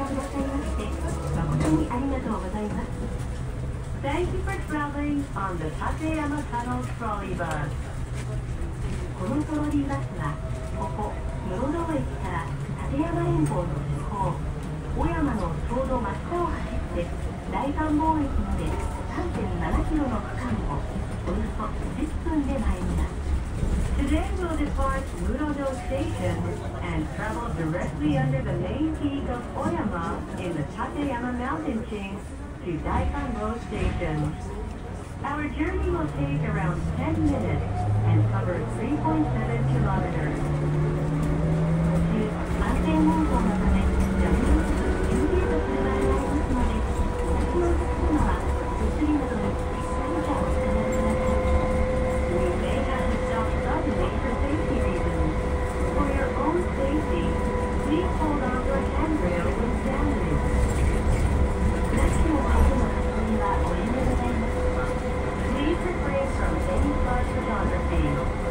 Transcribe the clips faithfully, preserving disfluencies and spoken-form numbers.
車くださいまして誠にありがとうございます。 Thank you for traveling on the Tateyama Tunnel Trolley Bus. このトロリーバスはここ室堂駅から立山連峰の地方小山のちょうど真下を走って大観望駅まで さんてんななキロの区間をおよそじゅっぷんで参ります。 Today we'll depart Murodo Station and travel directly under the main peak of Oyama in the Tateyama mountain chain to Daikanbo Station. Our journey will take around ten minutes and cover three point seven kilometers. 途中、安全運行のため、ジャムロス、エンゲートする場合がありますので、お立ちのお客様は、物理などにしっかりとお使いください。We may have to stop suddenly for safety reasons. For your own safety, please hold on to a handrail when standing. クラッシュの相手の発言はおやめでございます。Please refrain from any flash photography.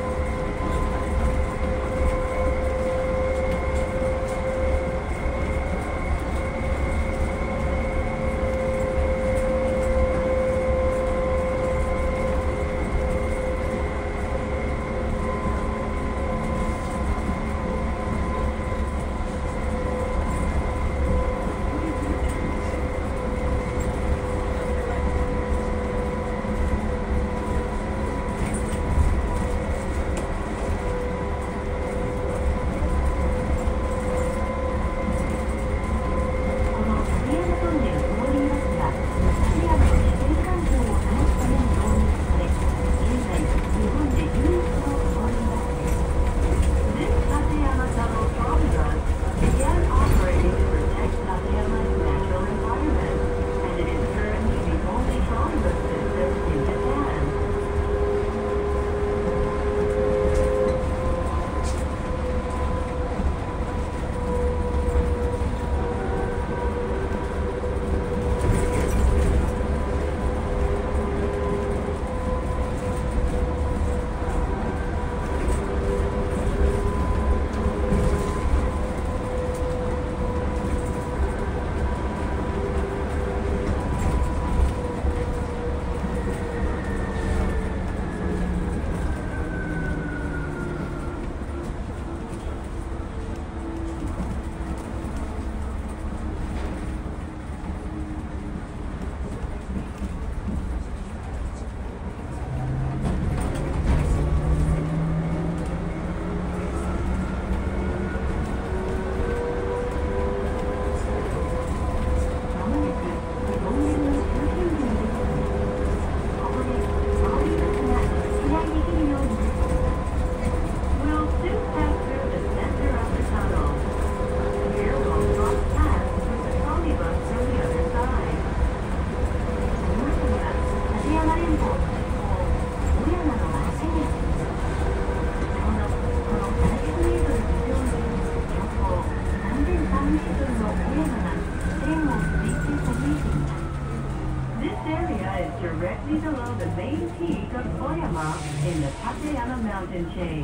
In the Tateyama mountain chain.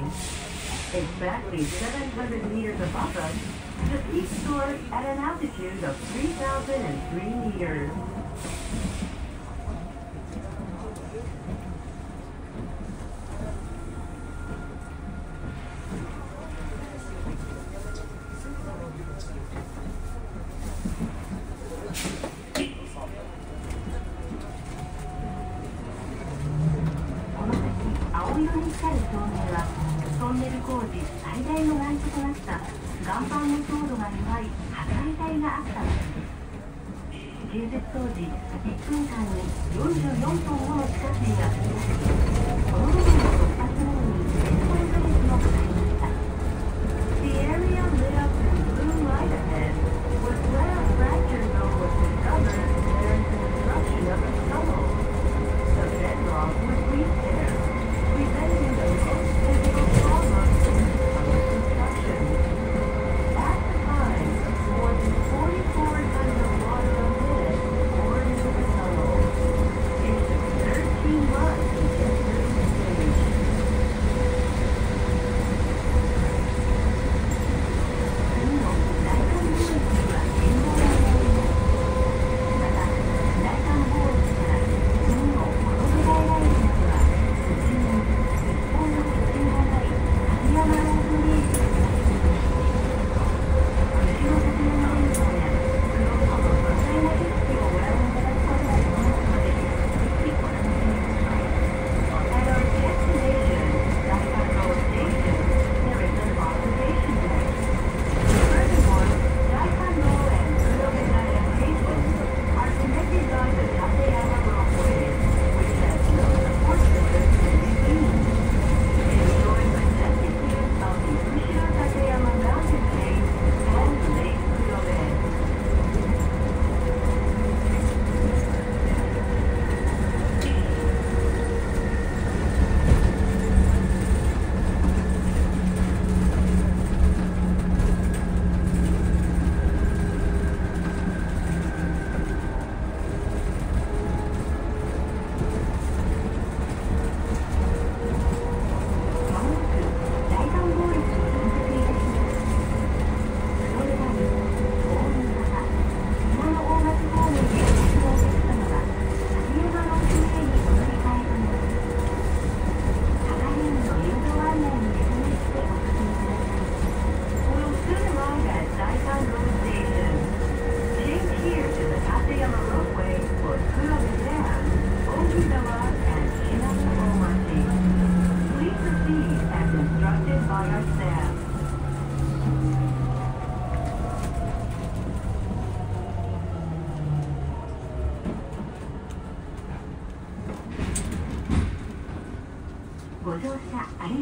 Exactly seven hundred meters above us, the peak soars at an altitude of three thousand three meters. 青色に光る照明はトンネル工事最大の難所となった岩盤の強度が弱い破壊帯があったのです。建設当時いっぷんかんによんじゅうよんトンもの地下水が噴き出し、この部分を突破するのにせんさんかげつもかかりました。 The area lit up in blue light ahead was where a fracture zone was discovered during the construction of the tunnel. The bedrock was weak there, preventing the most physical problems in the tunnel construction. At the time, more than forty-four tons of water a minute poured into the tunnel. It took thirteen months to get to this stage.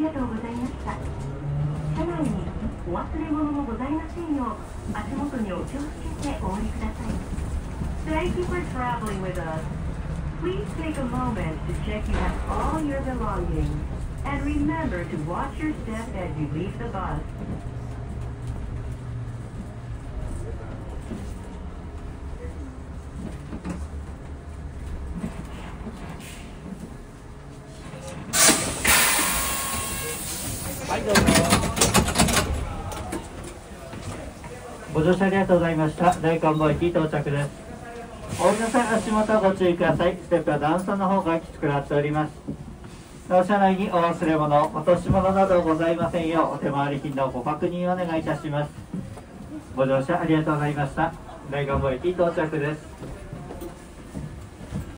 がとうございました。車内にお忘れ物もございませんよう、足元にお気をつけてお降りください。Thank you for traveling with us. Please take a moment to check you have all your belongings. And remember to watch your step as you leave the bus. はい、どうぞ。ご乗車ありがとうございました。大観望駅到着です。お皆さん、足元ご注意ください。ステップは段差の方がきつくなっております。なお車内にお忘れ物、落とし物などございませんよう、お手回り金のご確認をお願いいたします。ご乗車ありがとうございました。大観望駅到着です。